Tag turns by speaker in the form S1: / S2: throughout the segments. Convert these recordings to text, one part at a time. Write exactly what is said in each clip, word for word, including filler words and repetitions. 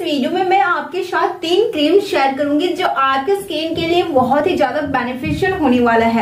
S1: Video में मैं आपके साथ तीन क्रीम शेयर करूंगी जो आपके स्किन के लिए बहुत ही ज्यादा बेनिफिशियल होने वाला है।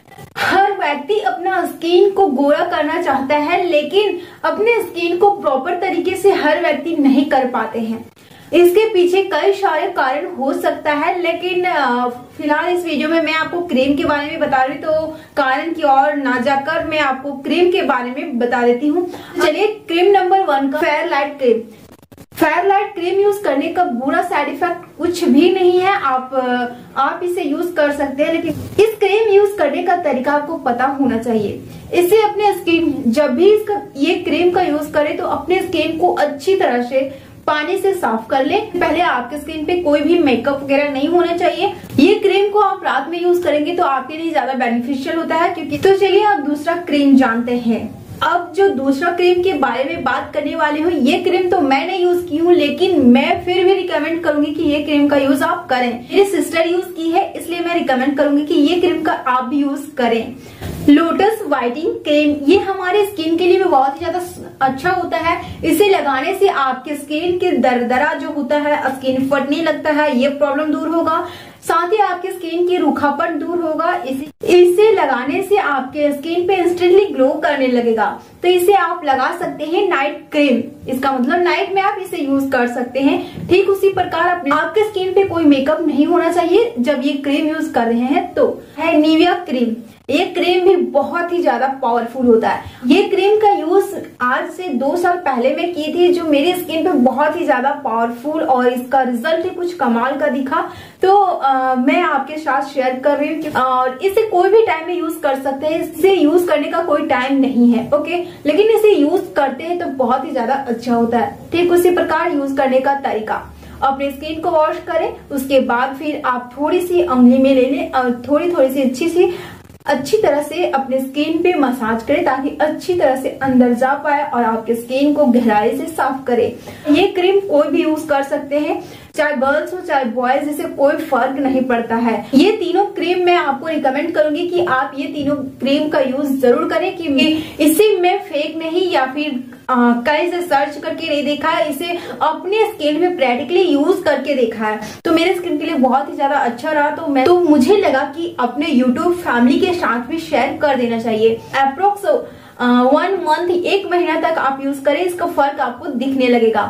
S1: हर व्यक्ति अपना स्किन को गोरा करना चाहता है, लेकिन अपने स्किन को प्रॉपर तरीके से हर व्यक्ति नहीं कर पाते हैं। इसके पीछे कई सारे कारण हो सकता है, लेकिन फिलहाल इस वीडियो में मैं आपको क्रीम के बारे में बता रही, तो कारण की ओर ना जाकर मैं आपको क्रीम के बारे में बता देती हूँ। चलिए, क्रीम नंबर वन का fair light cream. Fair light cream use करने का बुरा साइड इफेक्ट कुछ भी नहीं है। आप आप इसे यूज कर सकते हैं, लेकिन इस क्रीम यूज करने का तरीका आपको पता होना चाहिए। इससे अपने स्किन, जब भी इसका ये क्रीम का यूज करें तो अपने स्किन को अच्छी तरह से पानी से साफ कर ले। पहले आपके स्किन पे कोई भी मेकअप वगैरह नहीं होना चाहिए। ये क्रीम को आप रात में यूज करेंगे तो आपके लिए ज्यादा बेनिफिशियल होता है, क्योंकि तो चलिए आप दूसरा क्रीम जानते हैं। अब जो दूसरा क्रीम के बारे में बात करने वाली हूँ, ये क्रीम तो मैंने यूज की हूँ, लेकिन मैं फिर भी रिकमेंड करूंगी कि ये क्रीम का यूज आप करें। मेरी सिस्टर यूज की है, इसलिए मैं रिकमेंड करूंगी कि ये क्रीम का आप भी यूज करें। लोटस वाइटनिंग क्रीम, ये हमारे स्किन के लिए भी बहुत ही ज्यादा अच्छा होता है। इसे लगाने से आपके स्किन के दरदरा जो होता है, स्किन फटने लगता है, ये प्रॉब्लम दूर होगा। साथ ही आपके स्किन की रूखापन दूर होगा। इसे इसे लगाने से आपके स्किन पे इंस्टेंटली ग्लो करने लगेगा। तो इसे आप लगा सकते हैं नाइट क्रीम, इसका मतलब नाइट में आप इसे यूज कर सकते हैं। ठीक उसी प्रकार अपने आपके स्किन पे कोई मेकअप नहीं होना चाहिए जब ये क्रीम यूज कर रहे हैं। तो है निविया क्रीम। ये क्रीम भी बहुत ही ज्यादा पावरफुल होता है। ये क्रीम का यूज आज से दो साल पहले मैं की थी, जो मेरी स्किन पे बहुत ही ज्यादा पावरफुल और इसका रिजल्ट ही कुछ कमाल का दिखा। तो आ, मैं आपके साथ शेयर कर रही हूँ। और इसे कोई भी टाइम में यूज कर सकते हैं, इसे यूज करने का कोई टाइम नहीं है, ओके। लेकिन इसे यूज करते हैं तो बहुत ही ज्यादा अच्छा होता है। ठीक उसी प्रकार यूज करने का तरीका, अपने स्किन को वॉश करें, उसके बाद फिर आप थोड़ी सी उंगली में ले लें और थोड़ी थोड़ी सी अच्छी सी अच्छी तरह से अपने स्किन पे मसाज करें, ताकि अच्छी तरह से अंदर जा पाए और आपके स्किन को गहराई से साफ करे। ये क्रीम कोई भी यूज कर सकते हैं, चाहे गर्ल्स हो चाहे बॉयज, इसे कोई फर्क नहीं पड़ता है। ये तीनों क्रीम मैं आपको रिकमेंड करूंगी कि आप ये तीनों क्रीम का यूज जरूर करें। कि इसे मैं फेक नहीं या फिर कहीं से सर्च करके नहीं देखा है, इसे अपने स्किन में प्रैक्टिकली यूज करके देखा है। तो मेरे स्किन के लिए बहुत ही ज्यादा अच्छा रहा। तो मैं तो मुझे लगा कि अपने यूट्यूब फैमिली के साथ भी शेयर कर देना चाहिए। अप्रोक्स वन मंथ एक महीना तक आप यूज करें, इसका फर्क आपको दिखने लगेगा।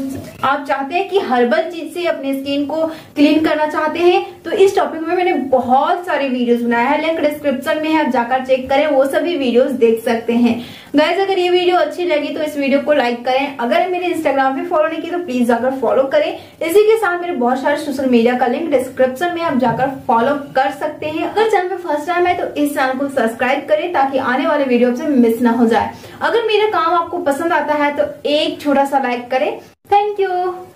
S1: आप चाहते हैं कि हर्बल चीज से अपने स्किन को क्लीन करना चाहते हैं, तो इस टॉपिक में मैंने बहुत सारे वीडियोस बनाया है, लिंक डिस्क्रिप्शन में है, आप जाकर चेक करें, वो सभी वीडियोस देख सकते हैं। गाइस, अगर ये वीडियो अच्छी लगी तो इस वीडियो को लाइक करें। अगर मेरे इंस्टाग्राम पे फॉलो नहीं की तो प्लीज जाकर फॉलो करें। इसी के साथ मेरे बहुत सारे सोशल मीडिया का लिंक डिस्क्रिप्शन में आप जाकर फॉलो कर सकते हैं। अगर चैनल पे फर्स्ट टाइम है तो इस चैनल को सब्सक्राइब करें, ताकि आने वाले वीडियो से मिस ना हो जाए। अगर मेरा काम आपको पसंद आता है तो एक छोटा सा लाइक करें। Thank you.